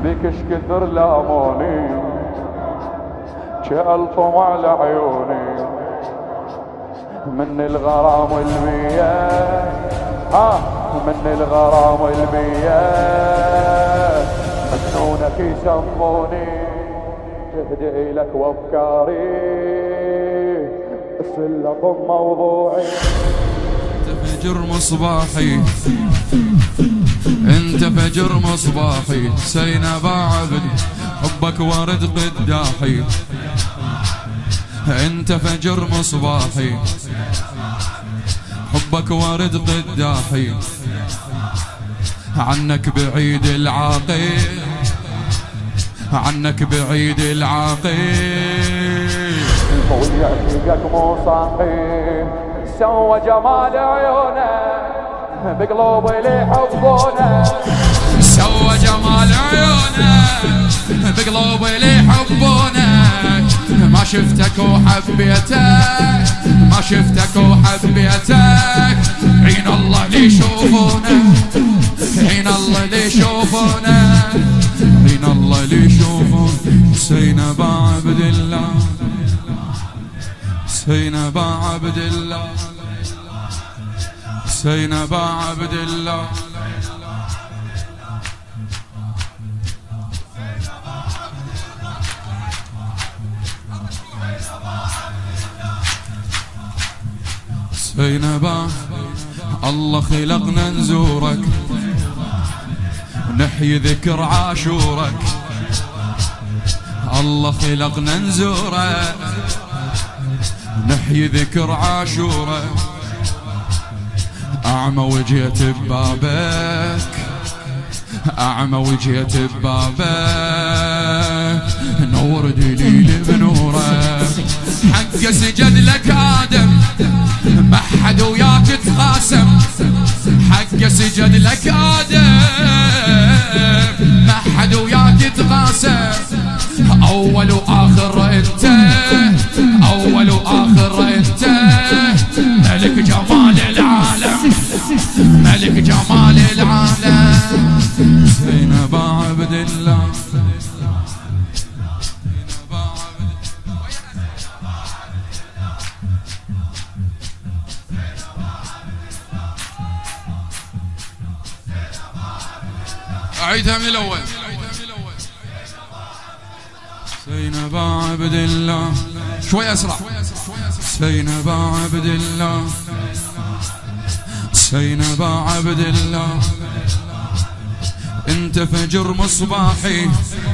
بك اش كثر لاموني كألفوا على عيوني من الغرام والبيا من الغرام والبيا مجنونك يسموني تهدئ لك وافكاري السلة موضوعي انت فجر مصباحي انت فجر مصباحي سينب عبدي حبك ورد قداحي انت فجر مصباحي حبك ورد قداحي عنك بعيد العاقل عنك بعيد العاقل ويعشقك مو صاحي سوى جمال عيونه بقلوب اللي يحبونه سوى جمال عيونه بقلوب اللي يحبونك ما شفتك وحبيتك ما شفتك وحبيتك عين الله اللي يشوفونك عين الله اللي يشوفونك عين الله اللي يشوفونك سينب عبد الله سينب عبد الله سينب عبد الله سينب الله خلقنا نزورك نحيي ذكر عاشورك الله خلقنا نزورك نحيي ذكر عاشورك أعمى وجيت ببابك أعمى وجيت ببابك نور دليل بنورك حق سجد لك آدم ما حد وياك تخاسم حق سجد لك آدم ما حد وياك تخاسم أول وآخر أنت أول وآخر أنت ملك جمال العالم ملك جمال العالم سينب عبد الله أعيدها من الأول سينب عبد الله شوي أسرع سينب عبد الله سينب عبد الله انت فجر مصباحي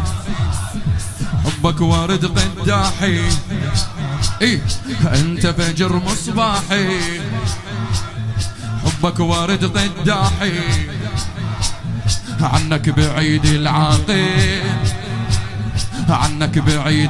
حبك ورد قداحي ايه انت فجر مصباحي حبك ورد قداحي عنك بعيد العاقل عنك بعيد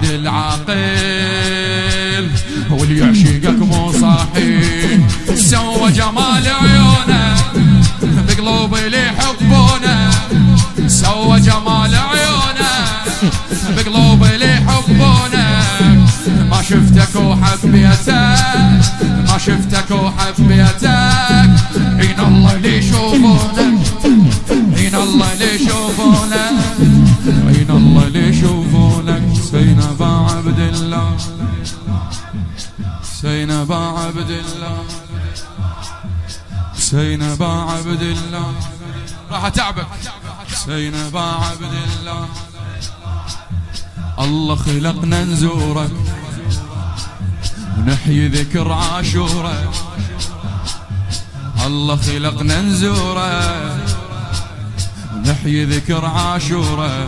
العاقل واللي يعشقك مو صاحي سوى جمال عيونه بقلوب اللي يحبونه سوى جمال عيونه بقلوب اللي يحبونه ما شفتك وحبيتك ما شفتك وحبيتك عين الله اللي يشوفونك عين الله اللي يشوفونك عين الله اللي يشوفونك سينب عبد الله سينب عبد الله سينب عبد الله راح اتعبك سينب عبد الله الله خلقنا نزورك ونحيي ذكر عاشورك الله خلقنا نزورك ونحيي ذكر عاشورك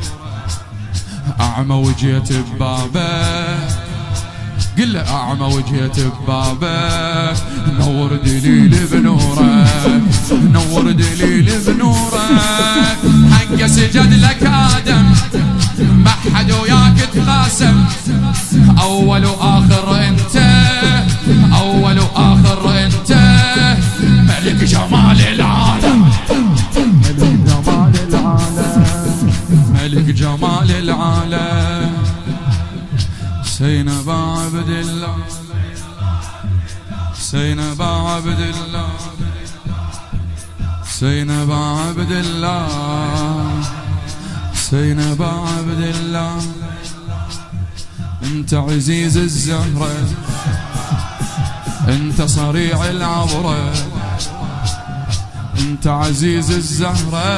أعمى وجيت ببابك قل له أعمى وجيت ببابك نور دليل بنورك نور دليل بنورك حق سجد لك آدم ما حد وياك تقاسم أول وآخر أنت أول وآخر أنت ملك جمال العالم ملك جمال العالم ملك جمال العالم سينب عبد الله سينب عبد الله سينب عبد الله زينب عبد الله انت عزيز الزهرة، انت صريع العبرة، انت عزيز الزهرة،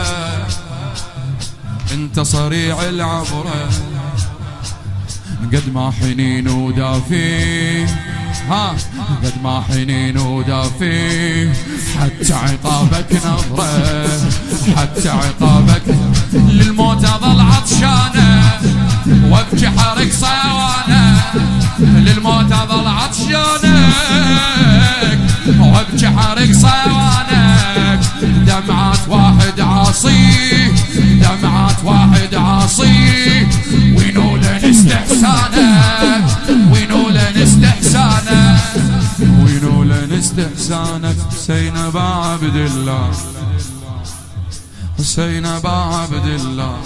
انت صريع العبرة. قد ما حنين ودافي، قد ما حنين ودافي، حتى عقابك نظرة، حتى عقابك للموت اظل عطشانة وابكي حرق صوانة، للموت اظل عطشانك وابكي حرق صوانك. دمعات واحد عاصي، دمعات واحد عاصي، وينولن استحسانك، وينولن استحسانك، وينولن استحسانك. زينب عبد الله، زينب عبد الله،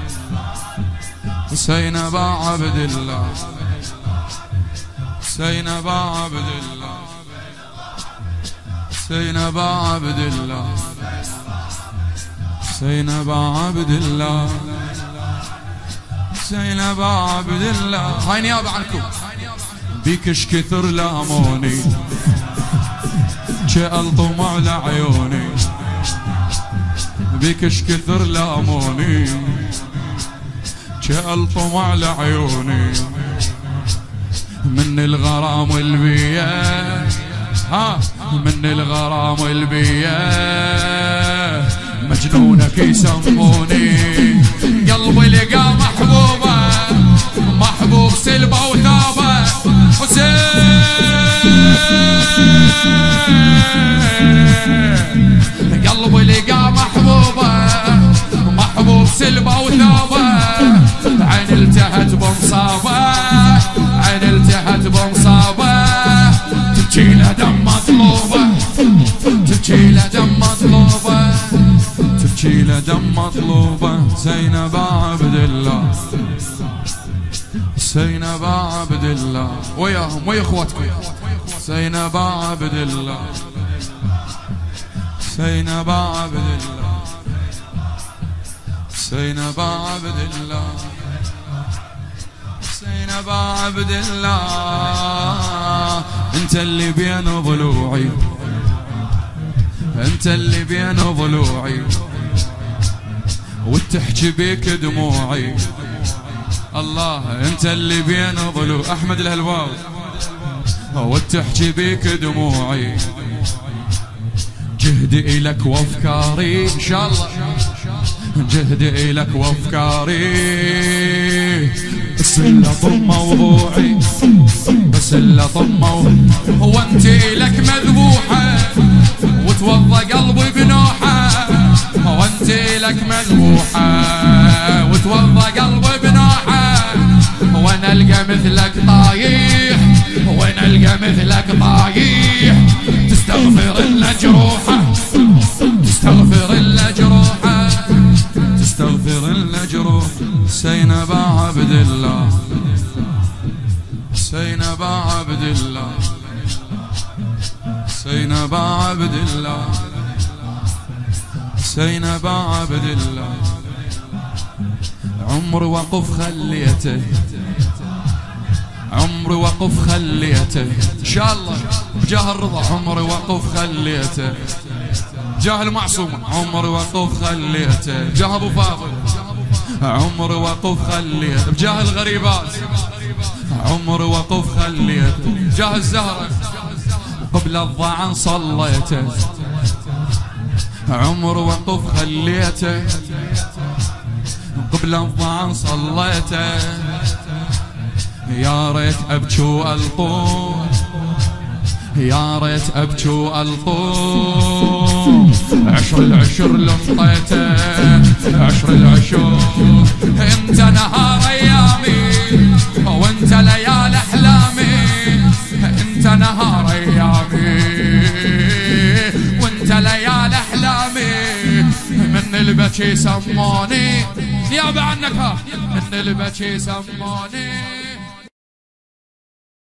زينب عبد الله، زينب عبد الله، زينب عبد الله، زينب عبد الله، زينب عبد الله. هاي نيابة عنكم. بيكش كثر لاموني، جألطم على عيوني، بيكش كثر لاموني، جألطم على عيوني. من الغرام والبيا، من الغرام والبيا، مجنونك يسموني. قلبي لقى محبوبة، محبوب سلبة وثابة، حسين. قلبي لقى محبوبة، محبوب سلبة وثابة، عين التهت بمصابة، عين التهت بمصابة. تبكي له دم مطلوبة، تبكي له دم مطلوبة، تبكي له دم مطلوبة. زينب عبد الله، زينب عبد الله، وياهم ويا اخواتكم. زينب عبد الله، زينب عبد الله، زينب عبد الله، زينب عبد الله. انت اللي بين ضلوعي، انت اللي بين ضلوعي، وتحكي بيك دموعي. الله، انت اللي بين ضلوعي. احمد الهلواوي. وتحكي بيك دموعي، جهدي إلك وافكاري ان شاء الله، جهدي إلك وافكاري. بس الا طم موضوعي، بس الا طم موضوعي. وانت إلك مذبوحة وتوضى قلبي بنوحة، وانت إلك مذبوحة وتوضى قلبي بنوحة. وانا القى مثلك طايح، وانا القى مثلك طايح. تستغفر المجروحة، تستغفر المجروحة، تستغفر المجروح. زينب عبد الله، زينب عبد الله، زينب عبد الله، زينب عبد الله. عمري وقف خليته، عمري وقف خليته ان شاء الله بجاه الرضا. عمري وقف خليته جاه المعصوم، عمري وقف خليته جاه ابو فاضل. عمري وقف خليته بجاه الغريبات، عمري وقف خليته جاه الزهرة. قبل الضعن صليته، عمري وقف خليته قبل الضعن صليته. يا ريت ابكي والطوم، يا ريت ابكي والطوم. عشر العشر لمطيته، عشر العشر. انت نهار ايامي وانت ليالي احلامي، انت نهار ايامي وانت ليالي احلامي. من البكي سموني نيابة عنك، من البكي سموني